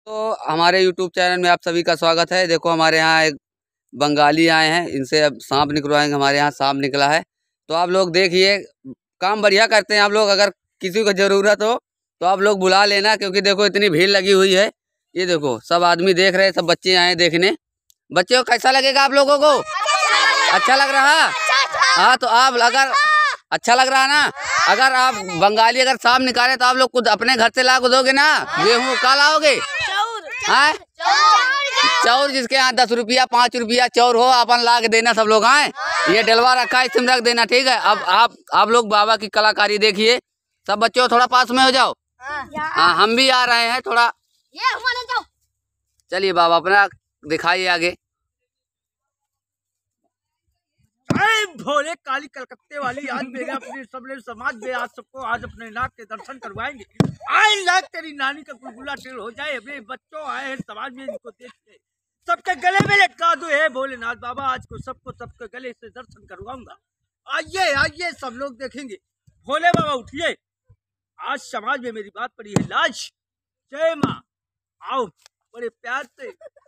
तो हमारे YouTube channel में आप सभी का स्वागत है। देखो हमारे यहाँ एक बंगाली आए हैं, इनसे अब सांप निकलवाएंगे। हमारे यहाँ सांप निकला है, तो आप लोग देखिए, काम बढ़िया करते हैं आप लोग। अगर किसी को ज़रूरत हो तो आप लोग बुला लेना, क्योंकि देखो इतनी भीड़ लगी हुई है। ये देखो सब आदमी देख रहे हैं, सब बच्चे आए देखने। बच्चे को कैसा लगेगा आप लोगों को? अच्छा लग रहा? हाँ, तो आप अगर अच्छा लग रहा ना, अगर आप बंगाली अगर सांप निकाले तो आप लोग खुद अपने घर से ला को दोगे ना? गेहूँ का लाओगे? हाँ, चौर जिसके यहाँ 10 रुपया 5 रुपया चौर हो, अपन ला के देना सब लोग। आए ये डलवा रखा है, इसमें रख देना, ठीक है। अब आप लोग बाबा की कलाकारी देखिए। सब बच्चों थोड़ा पास में हो जाओ। हाँ, हम भी आ रहे हैं थोड़ा। चलिए बाबा अपना दिखाइए आगे। भोले काली कलकत्ते वाली आज मेरे अपने सबने समाज में आज सबको आज अपने नाक के दर्शन करवाएंगे। आए लाख तेरी नानी का गुलगुला टेढ़ हो जाए। अपने बच्चों आए हैं समाज में, इनको देख के सबके गले में लटका दो। है भोलेनाथ बाबा आज को सबको सबके गले से दर्शन करवाऊंगा। आइए आइए सब लोग देखेंगे। भोले बाबा उठिए, आज समाज में मेरी बात पड़ी है लाज। जय माँ, आओ बड़े प्यार से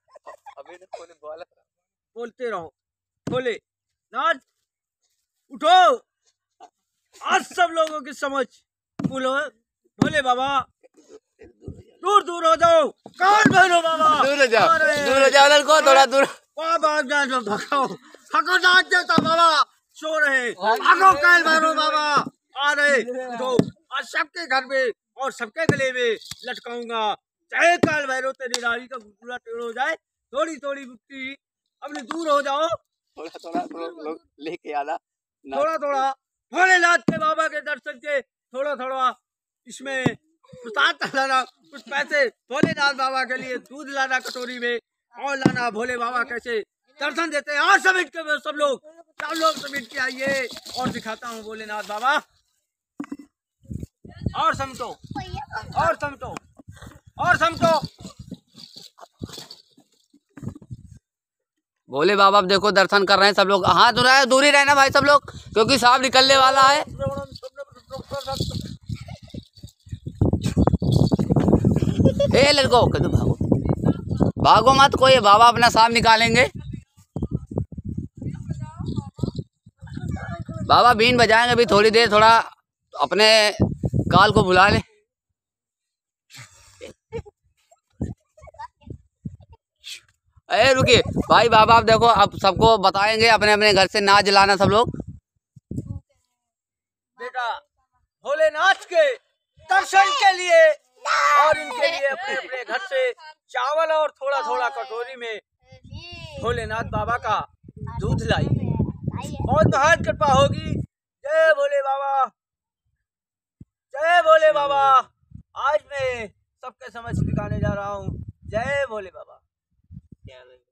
बोलते रहो। भोले नाथ उठो, आज सब लोगों की समझ बोलो। भोले बाबा दूर दूर हो जाओ। कौन भोले बाबा? दूर हो जाओ लड़को, थोड़ा दूर। भगाओ भगो नाच देता बाबा, सो रहे। भागो काल भैरव बाबा आ रहे। उठो, आज सबके घर में और सबके गले में लटकाऊंगा। चाहे काल भैरव तेरी नारी का गुलगुला टेढ़ हो जाए। थोड़ी थोड़ी मुक्ति अपने दूर हो जाओ। थोड़ा लोग लेके आना, थोड़ा थोड़ा भोलेनाथ के बाबा के दर्शन के थोड़ा थोड़ा इसमें प्रसाद लाना, कुछ पैसे भोलेनाथ बाबा के लिए दूध लाना कटोरी में, और लाना। भोले बाबा कैसे दर्शन देते हैं। और समेट के सब लोग समेट के आइए और दिखाता हूँ भोलेनाथ बाबा। और समझो और समझो और समझो। भोले बाबा अब देखो दर्शन कर रहे हैं सब लोग। हाँ, दूरी रहना भाई सब लोग, क्योंकि सांप निकलने वाला है। ए लड़को भागो भागो मत, कोई बाबा अपना सांप निकालेंगे। बाबा बीन बजाएंगे अभी थोड़ी देर, थोड़ा अपने काल को बुला ले। अरे रुकिए भाई, बाबा आप देखो, अब सबको बताएंगे अपने अपने घर से नाच लाना सब लोग। बेटा भोलेनाथ के दर्शन के लिए और इनके लिए अपने अपने घर से चावल और थोड़ा थोड़ा कटोरी में भोलेनाथ बाबा का दूध लाई। बहुत महान कृपा होगी। जय भोले बाबा, जय भोले बाबा। आज मैं सबके समझ दिखाने जा रहा हूँ। जय भोले बाबा।